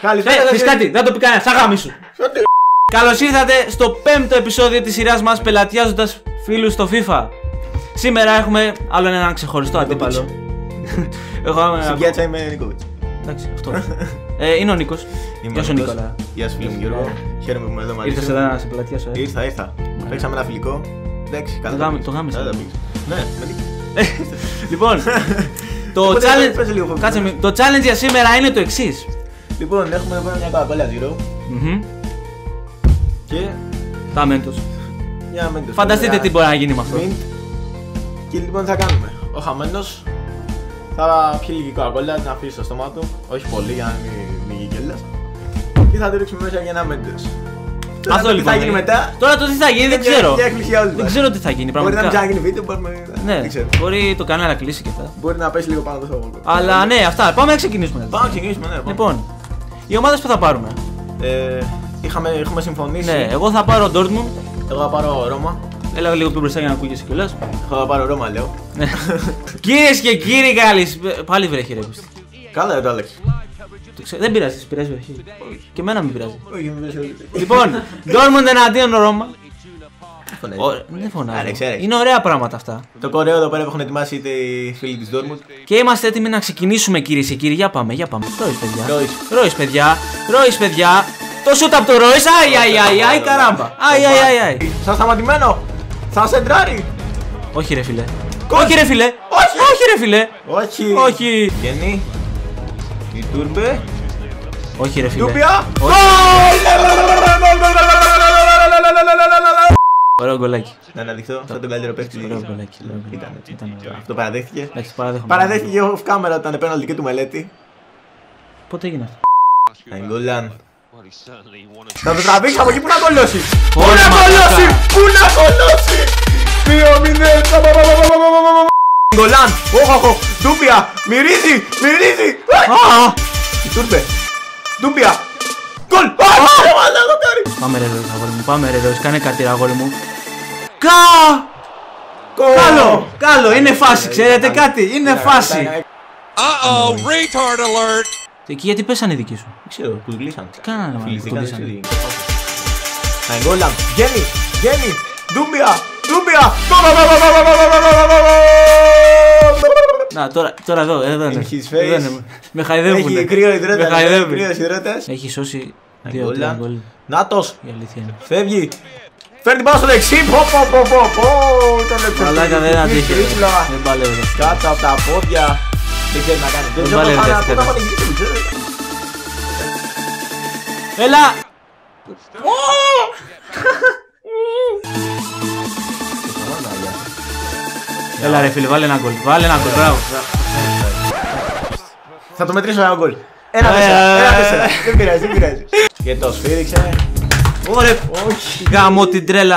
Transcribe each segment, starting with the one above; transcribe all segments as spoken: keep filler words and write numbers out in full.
Καλησπέρα. Θες κάτι, δεν το πει κανένα, σαν γάμι σου. Καλώς ήρθατε στο πέμπτο επεισόδιο της σειράς μας πελατιάζοντας φίλους στο FIFA. Σήμερα έχουμε άλλο έναν ξεχωριστό αντίπαλο. Στην πιάτσα είμαι Νικόβιτς. Εντάξει, αυτό. Ε, είναι ο Νίκος. Γεια σου Νικόλα. Γεια σου φίλε μου Γιώργο. Χαίρομαι που είμαι εδώ μαζί σου. Ήρθες εδώ να σε πελατιάσω, ε. Ήρθα, ήρθα. Παίξαμε ένα φιλικό. Εντάξει, καλά. Το γάμισα. Ναι, με δίκιο. Λοιπόν, το challenge... Κάτσε με. Το challenge για σήμερα είναι το εξής. Λοιπόν, έχουμε εδώ μια κοκακόλα zero. Και... Τα Mentos. Μια Mentos. Φανταστείτε τι μπορεί να γίνει με αυτό. Και λοιπόν θα κάνουμε. Ο χαμένος θα πιει λίγη κοκακόλα, την αφήσει στο στόμα του. Όχι πολύ για να μην γίνει κιόλας. Και θα το ρίξουμε μέσα για ένα Mentos. Αυτό τι λοιπόν. θα γίνει μετά. Τώρα το τι θα γίνει δεν ξέρω. Δεν ξέρω τι θα γίνει. Μπορεί να μην ξαναγίνει βίντεο, μπορεί να. Ναι, μπορεί το κανάλι να κλείσει και αυτά. Μπορεί να πέσει λίγο πάνω το σώμα. Αλλά ναι, αυτά. Πάμε να ξεκινήσουμε. Πάμε να ξεκινήσουμε, ναι. Λοιπόν, οι ομάδες που θα πάρουμε. Ε, είχαμε, έχουμε συμφωνήσει. Ναι, εγώ θα πάρω Dortmund. Εγώ θα πάρω Ρώμα. Έλα λίγο πιο μπροστά για να ακούγεσαι κιόλας. Εγώ θα πάρω Ρώμα, λέω. Κυρίες και κύριοι, καλησπέρα. Πάλι βρέχει ρε. Καλά, δεν το άλλαξε. Δεν πειράζει, πειράζει βρέχει. Και εμένα μην πειράζει. Όχι, μην πειράζει. Λοιπόν, Dortmund εναντίον Ρώμα. Φωνάζει. Δεν φωνάζει. Είναι ωραία πράγματα αυτά. Το κορέο εδώ πέρα που έχουν ετοιμάσει είτε οι φίλοι της Dortmund. Και είμαστε έτοιμοι να ξεκινήσουμε, κυρίες και κύριοι. Για πάμε, για πάμε. Ρόις, παιδιά. Ρόις, παιδιά. Ρόις, παιδιά. Το σούτ από το Ρόις. Αϊ, αϊ, αϊ, αϊ, καράμπα. Αϊ, αϊ, αϊ, αϊ. Σαν σταματημένο. Θα σεντράρει. Όχι, ρε φίλε. Όχι, ρε φίλε. Όχι, όχι, ρε φίλε. Όχι. Όχι. Γεννή. Η Τούρμπε. Όχι, ρε φίλε. Ντούπια. Ωραίο γκολάκι. Να αναδειχθώ σαν τον καλύτερο παίκτη. Ωραίο γκολάκι. Αυτό παραδέχτηκε. Παραδέχομαι. Παραδέχτηκε off camera όταν επέναλτι δική του μελέτη. Πότε έγινε αυτό? Αγκολάν. Θα το τραβήξει από εκεί που να κολλώσει. Πού να κολλώσει! Πού να κολλώσει! δύο μηδέν. Αγκολάν. Όχοχο. Ντούπια. Μυρίζει. Μυρίζει. Τούρπε. Ντούπια. Γκολ. Πάμε ρε Ρόις, αγόρι μου. Πάμε ρε Ρόις. Κάνε κάτι ρε αγόρι μου. Κα! Καλό! Καλό! Είναι φάση, ξέρετε κάτι! Είναι φάση! Uh-oh, retard alert! Και γιατί πέσανε οι δικοί σου? Δεν ξέρω, που γλύσαν. Τι κάνανε μάλλον, που γλύσανε. Αγκόλαν, γέννη, γέννη, ντούμπια, ντούμπια. Να, τώρα, τώρα εδώ, εδώ είναι. Με χαϊδεύουνε. Έχει κρύο υδρότας. Με χαϊδεύουν. Έχει σώσει δύο τρία γκολ. Νάτος. Η αλήθεια είναι. Φεύγει. Φέρνει πάνω στο δεξί. Πω πω πω πω πω. Μαλάκα δεν αντέχει. Δεν παλεύει. Κάτω από τα πόδια. Δεν ξέρει να κάνει. Δεν παλεύει. Έλα. Έλα ρε φίλε, βάλε ένα γκολ. Βάλε ένα γκολ, μπράβο. Θα το μετρήσω ένα γκολ. Ένα τέσσερα. Δεν πειράζει, δεν πειράζει. Και το σφύριξε. Ωραία, όχι. Γάμω την τρέλα.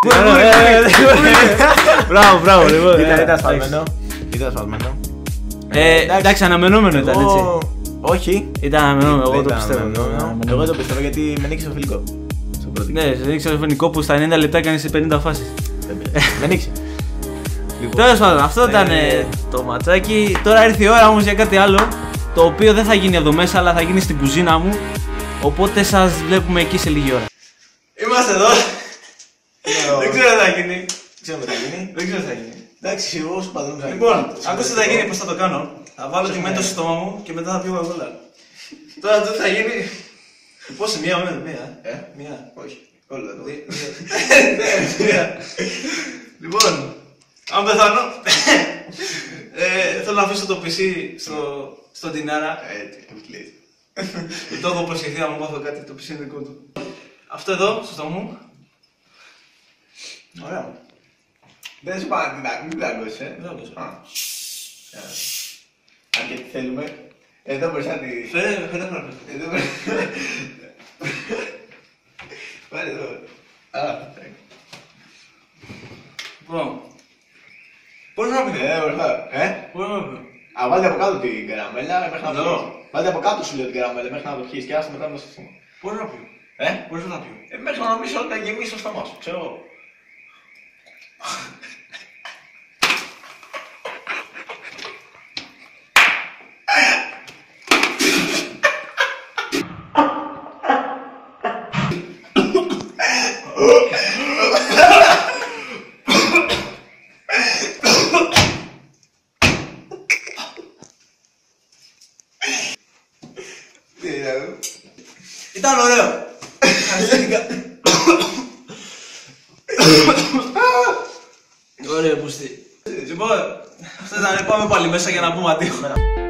Μπράβο, μπράβο. Ήταν ασφαλμένο. Ήταν ασφαλμένο. Εντάξει, αναμενόμενο ήταν έτσι. Όχι. Ήταν αναμενόμενο, εγώ το πιστεύω. Εγώ το πιστεύω γιατί με νίκησε ο φιλικό. Ναι, σε νίκησε ο φιλικό που στα ενενήντα λεπτά έκανε σε πενήντα φάσεις. Με νίκησε. Τέλος πάντων, αυτό ήταν το ματσάκι. Τώρα ήρθε η ώρα όμως για κάτι άλλο. Το οποίο δεν θα γίνει εδώ μέσα, αλλά θα γίνει στην κουζίνα μου. Οπότε σας βλέπουμε εκεί σε λίγη ώρα. Είμαστε εδώ. Δεν ξέρω τι θα γίνει. Ξέρουμε τι θα γίνει. Δεν ξέρω τι θα γίνει. Εντάξει, εγώ σου παντρεύω. Λοιπόν, ακούστε τι θα γίνει, πώς θα το κάνω. Θα βάλω τη Mentos στο στόμα μου και μετά θα πιω εγώ. Τώρα τι θα γίνει. Πόση, μία ώρα, μία. Ε, μία. όχι. Όλα εδώ. Μία. Λοιπόν, αν πεθάνω, θέλω να αφήσω το πι σι στον Τινάρα. Έτσι, κλείσει. Το έχω προσχεθεί να μου μάθω κάτι, το πι σι είναι δικό του. Αυτό εδώ, στο στόμα μου. Ωραία. Δεν σου πάω μην πλάγκωσες, ε. Δεν πλάγκωσα. Αν και τι θέλουμε. Εδώ μπορείς να τη... Φέρε, φέρε πράγμα. Εδώ μπορείς... Πάρε εδώ. Α, λοιπόν. Πώς να πει. Ε, ορθά. Ε. Πώς να πει. Α, βάλτε από κάτω την καραμέλα μέχρι να το πιείς. Βάλτε από κάτω σου λέω την καραμέλα μέχρι να το πιείς και άσε μετά να το στόμα. Πώς να πει. Ε. Πώς να πει. Ε, μέχρι να νομίζω ότι θα γεμίσει το στόμα σου. Ξέρω εγώ. Ήταν ωραίο. Ωραία πούστη. Λοιπόν, αυτό ήταν, πάμε πάλι μέσα για να πούμε αντίο.